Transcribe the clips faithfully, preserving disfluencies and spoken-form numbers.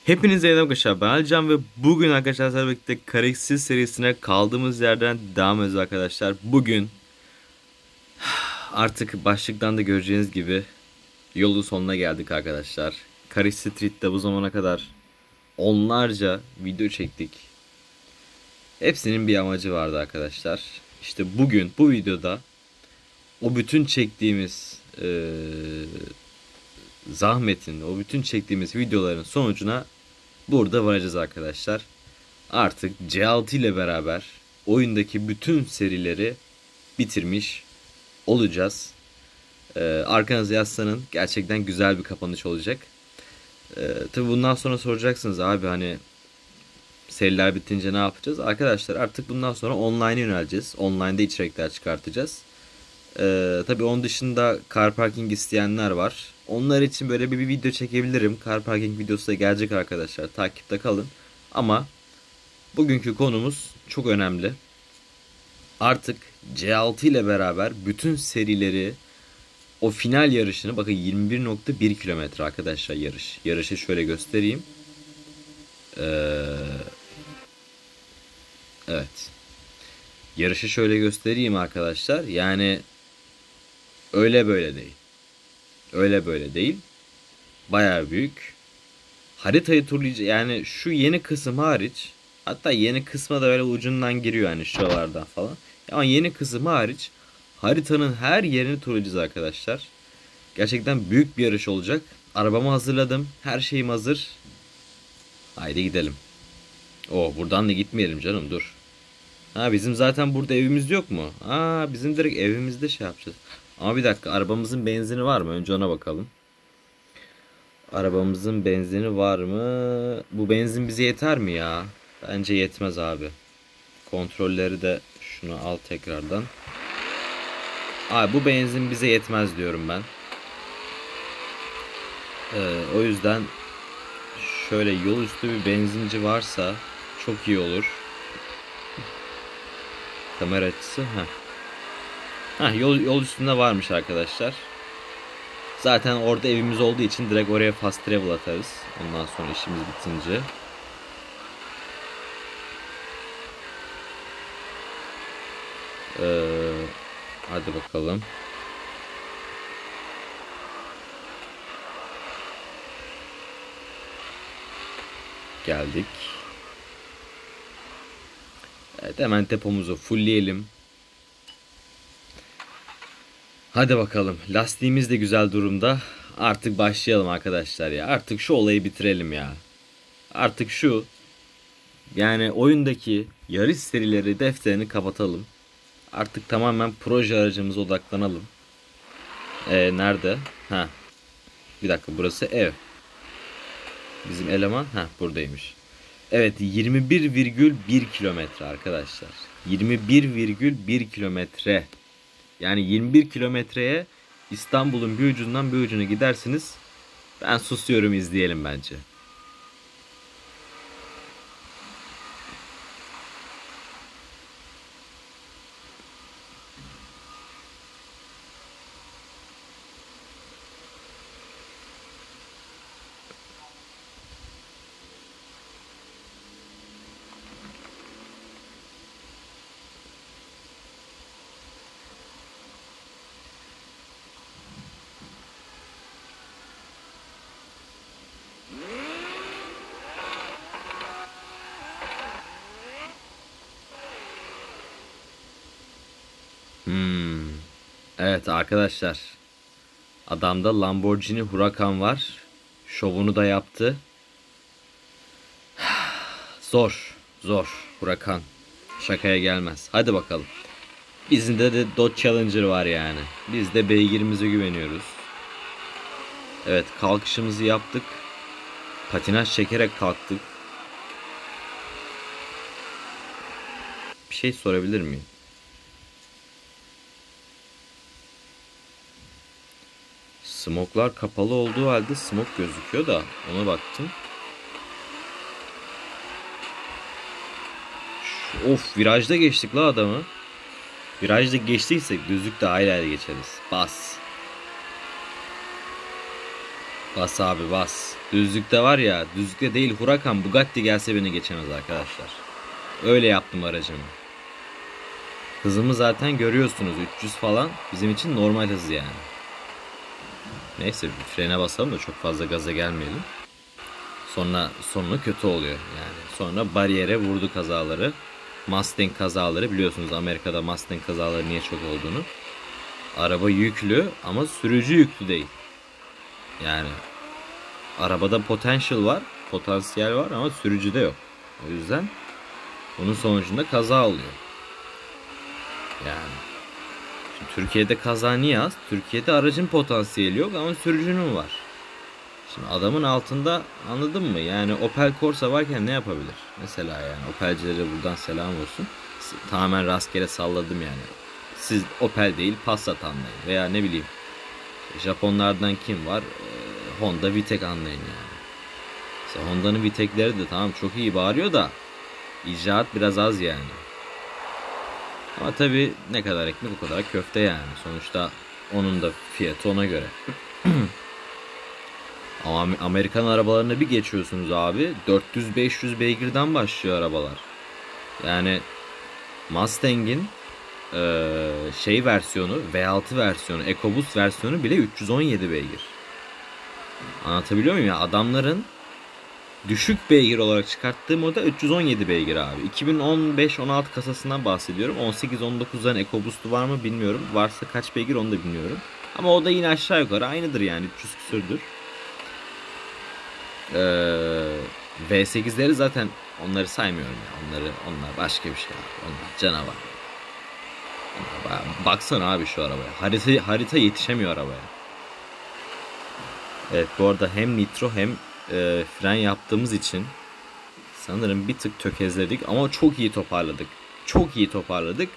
Hepinize yeniden arkadaşlar, ben Alican ve bugün arkadaşlar sizlerle birlikte Kareksiz serisine kaldığımız yerden devam ediyoruz arkadaşlar. Bugün artık başlıktan da göreceğiniz gibi yolun sonuna geldik arkadaşlar. Kare Street'te bu zamana kadar onlarca video çektik. Hepsinin bir amacı vardı arkadaşlar. İşte bugün bu videoda o bütün çektiğimiz ee, zahmetin, o bütün çektiğimiz videoların sonucuna burada varacağız arkadaşlar. Artık C altı ile beraber oyundaki bütün serileri bitirmiş olacağız. Ee, arkanıza yaslanın. Gerçekten güzel bir kapanış olacak. Ee, tabi bundan sonra soracaksınız abi hani seriler bitince ne yapacağız? Arkadaşlar artık bundan sonra online'a yöneleceğiz. Online'da içerikler çıkartacağız. Ee, tabi onun dışında car parking isteyenler var. Onlar için böyle bir, bir video çekebilirim. Car parking videosu da gelecek arkadaşlar. Takipte kalın. Ama bugünkü konumuz çok önemli. Artık C altı ile beraber bütün serileri, o final yarışını, bakın yirmi bir nokta bir kilometre arkadaşlar yarış. Yarışı şöyle göstereyim. Ee, evet. Yarışı şöyle göstereyim arkadaşlar. Yani öyle böyle değil. Öyle böyle değil. Bayağı büyük. Haritayı turlayacak, yani şu yeni kısım hariç, hatta yeni kısma da böyle ucundan giriyor yani şuralardan falan. Ama yeni kısım hariç haritanın her yerini turlayacağız arkadaşlar. Gerçekten büyük bir yarış olacak. Arabamı hazırladım. Her şeyim hazır. Haydi gidelim. Oo, buradan da gitmeyelim canım, dur. Ha, bizim zaten burada evimiz yok mu? Aa, bizim direkt evimizde şey yapacağız. Ama bir dakika, arabamızın benzini var mı? Önce ona bakalım. Arabamızın benzini var mı? Bu benzin bize yeter mi ya? Bence yetmez abi. Kontrolleri de şunu al tekrardan. Abi bu benzin bize yetmez diyorum ben. Ee, o yüzden şöyle yol üstü bir benzinci varsa çok iyi olur. Kamera açısı. Heh. Heh, yol, yol üstünde varmış arkadaşlar. Zaten orada evimiz olduğu için direkt oraya fast travel atarız. Ondan sonra işimiz bitince. Ee, hadi bakalım. Geldik. Evet, hemen depomuzu fullleyelim. Hadi bakalım. Lastiğimiz de güzel durumda. Artık başlayalım arkadaşlar ya. Artık şu olayı bitirelim ya. Artık şu, yani oyundaki yarış serileri defterini kapatalım. Artık tamamen proje aracımıza odaklanalım. Ee, nerede? Ha. Bir dakika, burası ev. Bizim eleman ha buradaymış. Evet, yirmi bir virgül bir kilometre arkadaşlar. yirmi bir virgül bir kilometre. Yani yirmi bir kilometreye İstanbul'un bir ucundan bir ucuna gidersiniz. Ben susuyorum, izleyelim bence. Hmm. Evet arkadaşlar. Adamda Lamborghini Huracan var. Şovunu da yaptı. Zor. Zor. Huracan. Şakaya gelmez. Hadi bakalım. Bizim de, de Dodge Challenger var yani. Biz de beygirimize güveniyoruz. Evet, kalkışımızı yaptık. Patinaj çekerek kalktık. Bir şey sorabilir miyim? Smoklar kapalı olduğu halde smok gözüküyor da ona baktım. Of, virajda geçtik la adamı. Virajda geçtiysek düzlükte ayrı ayrı geçeriz. Bas. Bas abi bas. Düzlükte var ya, düzlükte değil Huracan Bugatti gelse beni geçemez arkadaşlar. Öyle yaptım aracımı. Hızımı zaten görüyorsunuz, üç yüz falan bizim için normal hız yani. Neyse bir frene basalım da çok fazla gaza gelmeyelim. Sonra sonu kötü oluyor yani. Sonra bariyere vurdu kazaları. Mustang kazaları, biliyorsunuz Amerika'da Mustang kazaları niye çok olduğunu. Araba yüklü ama sürücü yüklü değil. Yani arabada potential var, potansiyel var ama sürücüde yok. O yüzden bunun sonucunda kaza oluyor. Yani şimdi Türkiye'de kaza niye az? Türkiye'de aracın potansiyeli yok ama sürücünün var. Şimdi adamın altında, anladın mı? Yani Opel Corsa varken ne yapabilir? Mesela yani Opelcilere buradan selam olsun. Tamamen rastgele salladım yani. Siz Opel değil Passat anlayın. Veya ne bileyim Japonlardan kim var? Ee, Honda Vitek anlayın yani. Mesela Honda'nın Vitek'leri de tamam çok iyi bağırıyor da icraat biraz az yani. Ama tabi ne kadar ekmek o kadar köfte yani. Sonuçta onun da fiyatı ona göre. Ama Amerikan arabalarına bir geçiyorsunuz abi. dört yüz beş yüz beygirden başlıyor arabalar. Yani Mustang'in ee, şey versiyonu, V altı versiyonu, EcoBoost versiyonu bile üç yüz on yedi beygir. Anlatabiliyor muyum ya? Adamların düşük beygir olarak çıkarttığı model üç yüz on yedi beygir abi. iki bin on beş on altı kasasından bahsediyorum. on sekiz on dokuzdan EcoBoost'u var mı bilmiyorum. Varsa kaç beygir onu da bilmiyorum. Ama o da yine aşağı yukarı aynıdır yani. üç yüz küsürdür. Ee, V sekizleri zaten onları saymıyorum ya. Onları, onlar başka bir şey abi. Onlar canavar. Onlar, baksana abi şu arabaya. Harita, harita yetişemiyor arabaya. Evet bu arada hem nitro hem e, fren yaptığımız için sanırım bir tık tökezledik ama çok iyi toparladık. Çok iyi toparladık.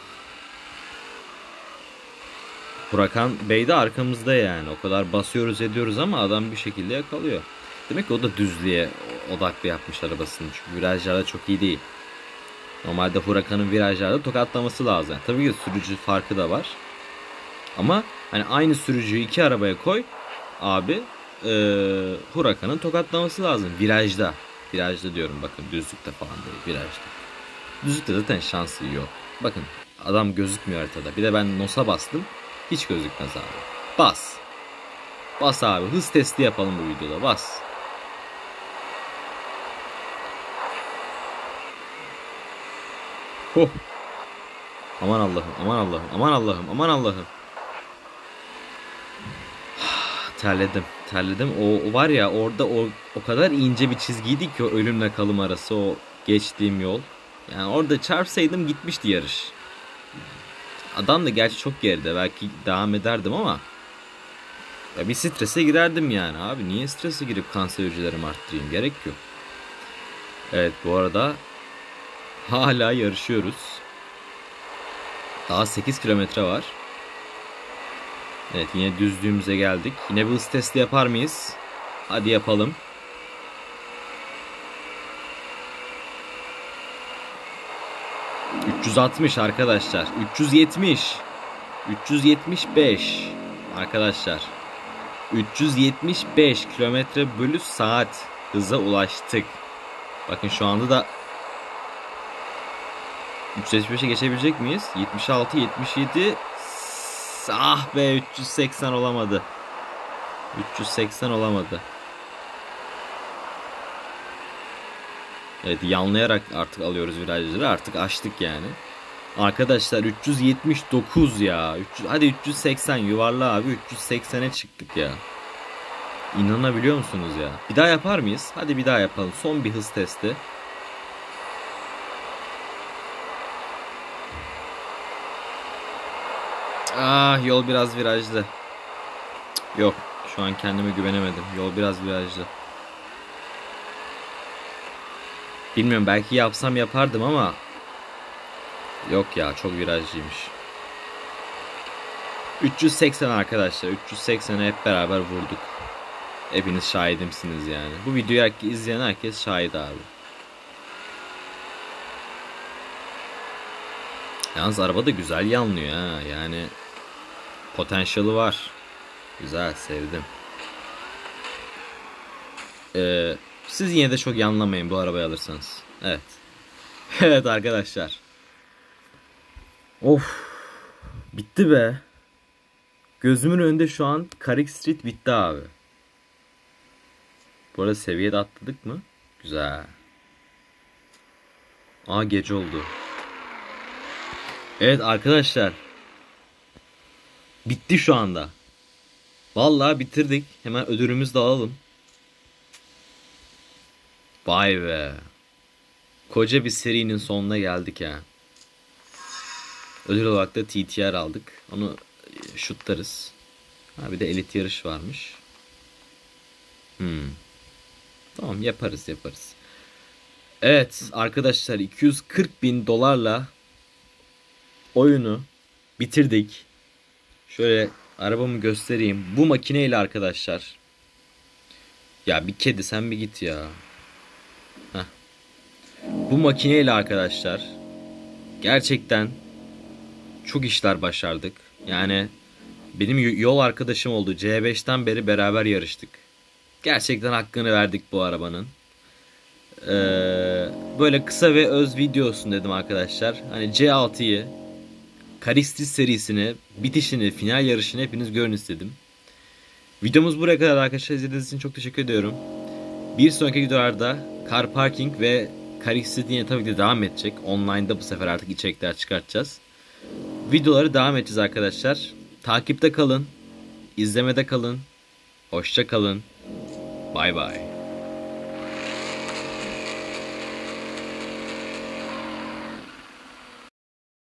Huracan Bey de arkamızda yani. O kadar basıyoruz ediyoruz ama adam bir şekilde yakalıyor. Demek ki o da düzlüğe odaklı yapmış arabasını. Çünkü virajlarda çok iyi değil. Normalde Huracan'ın virajlarda tokatlaması lazım. Yani tabii ki sürücü farkı da var. Ama hani aynı sürücüyü iki arabaya koy abi, e, Huracan'ın tokatlaması lazım virajda. Virajda diyorum bakın, düzlükte falan değil, virajda. Düzlükte zaten şansı yok. Bakın adam gözükmüyor haritada. Bir de ben N O S''a bastım. Hiç gözükmez abi. Bas. Bas abi. Hız testi yapalım bu videoda. Bas. Huh. Aman Allah'ım. Aman Allah'ım. Aman Allah'ım. Aman Allah'ım. Terledim. Terledim. O, o var ya orada o, o kadar ince bir çizgiydi ki o ölümle kalım arası, o geçtiğim yol. Yani orada çarpsaydım gitmişti yarış. Adam da gerçi çok geride. Belki devam ederdim ama ya bir strese girerdim yani abi. Niye strese girip kanser hücrelerimi arttırayım? Gerek yok. Evet bu arada hala yarışıyoruz. Daha sekiz kilometre var. Evet yine düzlüğümüze geldik. Yine bir hız testi yapar mıyız? Hadi yapalım. üç yüz altmış arkadaşlar. üç yüz yetmiş. üç yüz yetmiş beş. Arkadaşlar. üç yüz yetmiş beş kilometre bölü saat hıza ulaştık. Bakın şu anda da üç yüz yetmiş beşe geçebilecek miyiz? yetmiş altı yetmiş yedi. Ah be, üç yüz seksen olamadı. üç yüz seksen olamadı. Evet yanlayarak artık alıyoruz virajları. Artık açtık yani. Arkadaşlar üç yüz yetmiş dokuz ya. üç yüz, hadi üç yüz seksen yuvarla abi. üç yüz seksene çıktık ya. İnanabiliyor musunuz ya? Bir daha yapar mıyız? Hadi bir daha yapalım. Son bir hız testi. Ah yol biraz virajlı. Yok şu an kendime güvenemedim. Yol biraz virajlı. Bilmiyorum belki yapsam yapardım ama yok ya çok virajlıymış. üç yüz seksen arkadaşlar. üç yüz seksene hep beraber vurduk. Hepiniz şahidimsiniz yani. Bu videoyu izleyen herkes şahit abi. Yalnız araba da güzel yanlıyor ha. Yani potansiyeli var. Güzel, sevdim. Ee, siz yine de çok yanlamayın bu arabayı alırsanız. Evet. Evet arkadaşlar. Of. Bitti be. Gözümün önünde şu an Carrick Street bitti abi. Bu arada seviyede atladık mı? Güzel. Aa, gece oldu. Evet arkadaşlar. Bitti şu anda. Vallahi bitirdik. Hemen ödülümüzü de alalım. Vay be. Koca bir serinin sonuna geldik ya. Ödül olarak da T T R aldık. Onu şutlarız. Ha, bir de elit yarış varmış. Hmm. Tamam, yaparız yaparız. Evet arkadaşlar, iki yüz kırk bin dolarla oyunu bitirdik. Şöyle arabamı göstereyim. Bu makineyle arkadaşlar. Ya bir kedi sen bir git ya. Heh. Bu makineyle arkadaşlar gerçekten çok işler başardık. Yani benim yol arkadaşım oldu. C beşten beri beraber yarıştık. Gerçekten hakkını verdik bu arabanın. Ee, böyle kısa ve öz video olsun dedim arkadaşlar. Hani C altıyı, Carrick serisini, bitişini, final yarışını hepiniz görün istedim. Videomuz buraya kadar arkadaşlar. İzlediğiniz için çok teşekkür ediyorum. Bir sonraki videolarda Car Parking ve Carrick Street yine tabii ki de devam edecek. Online'da bu sefer artık içerikler çıkartacağız. Videoları devam edeceğiz arkadaşlar. Takipte kalın. İzlemede kalın. Hoşça kalın. Bay bay.